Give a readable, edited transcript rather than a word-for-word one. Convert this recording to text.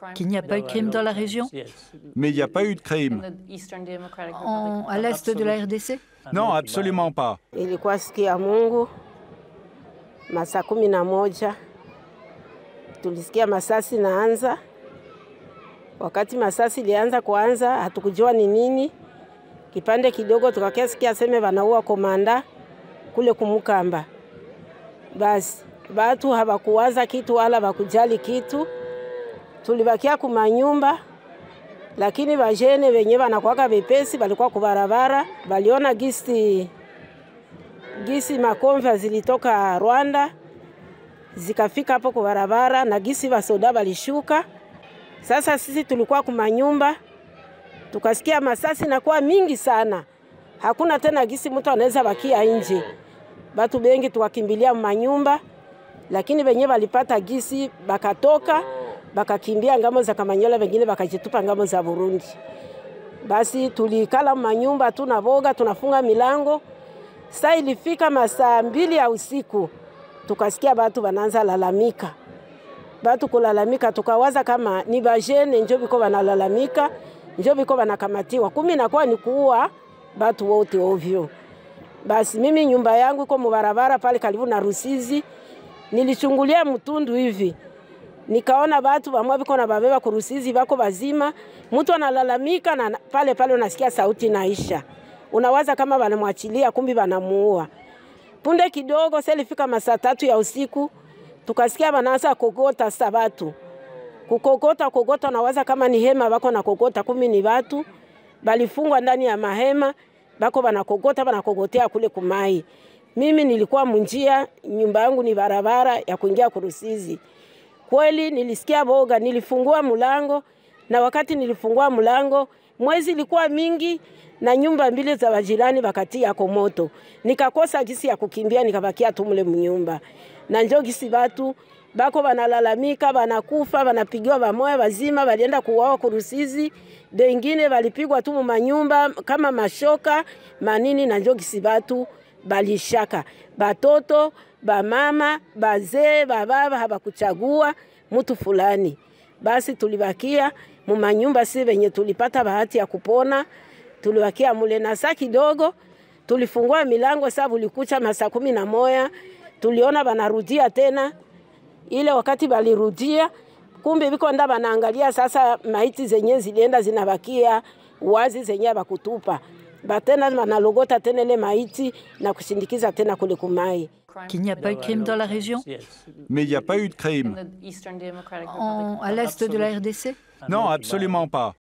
Qu'il n'y a pas eu de crime dans la région? Mais il n'y a pas eu de crime. À l'est de la RDC? Non, absolument pas. Ilikuwa siku ya Mungu, masaa 11 tulisikia masasi naanza. Wakati masasi ilianza kuanza, hatukujua ni nini. Kipande kidogo tukasikia sema wanaua komanda kule Kumukamba. Basi watu hawakuwaza kitu wala bakujali kitu. Tulibakia kumanyumba, lakini bajene wenye wanakuwaka bepesi walikuwa kubarabara, waliona gisi makonva zilitoka Rwanda zikafika hapo kwa barabara na gisi basoda walishuka. Sasa sisi tulikuwa kumanyumba, tukasikia masasi na kuwa mingi sana. Hakuna tena gisi mtu anaweza bakia nje. Watu bengi tukakimbilia manyumba, lakini wenye walipata gisi bakatoka, bakakimbia ngamo za Kamanyola, wengine bakajitupa ngamo za Burundi. Basi tulikala manyumba, tunaboga, tunafunga milango. Saa ilifika masaa 2 ya usiku, tukasikia watu wanaanza lalamika. Watu kulalamika, tukawaza kama ni bajene njo biko wanalalamika, njo biko wanakamatiwa. Kumi nakuwa ni kuua watu wote ovyo. Basi mimi nyumba yangu iko mubarabara pale karibu na Rusizi. Nilichungulia mtundu hivi, nikaona watu wamwe biko na babeba ku Rusizi bako bazima. Mtu analalamika na pale unasikia sauti naisha. Unawaza kama wanamwachilia, kumbi wanamuua. Punde kidogo selifika masaa 3 ya usiku, tukasikia wanaanza kogota sabatu. Kukogota nawaza kama ni hema bako na kogota, kumbi ni watu balifungwa ndani ya mahema bako banakogotea kule kumai. Mimi nilikuwa munjia, nyumba yangu ni barabara ya kuingia Kurusizi. Kweli nilisikia boga, nilifungua mulango, na wakati nilifungua mulango, mwezi ilikuwa mingi na nyumba 2 za wajirani bakatia kwa moto. Nikakosa gisi ya kukimbia, nikabakia tu mule mnyumba. Na njoo gisi watu bako banalalamika, banakufa, banapigiwa bamoya bazima, walienda kuuawa Kurusizi. Bengine walipigwa tu mu manyumba kama mashoka, manini, na njoo gisi watu balishaka. Batoto, bamama, bazee, bababa habakuchagua mtu fulani. Basi tulibakia mu manyumba, si wenye tulipata bahati ya kupona. Tulibakia mule na saa kidogo tulifungua milango, sababu likucha masaa 11. Tuliona banarudia tena. Ile wakati balirudia, kumbe biko nda banaangalia sasa maiti zenye zilienda zinabakia wazi zenye bakutupa. Batena banalogota tena ile maiti na kushindikiza tena kule kumai. Qu'il n'y a pas eu de crime dans la région? Mais il n'y a pas eu de crime. À l'est de la RDC? Non, absolument pas.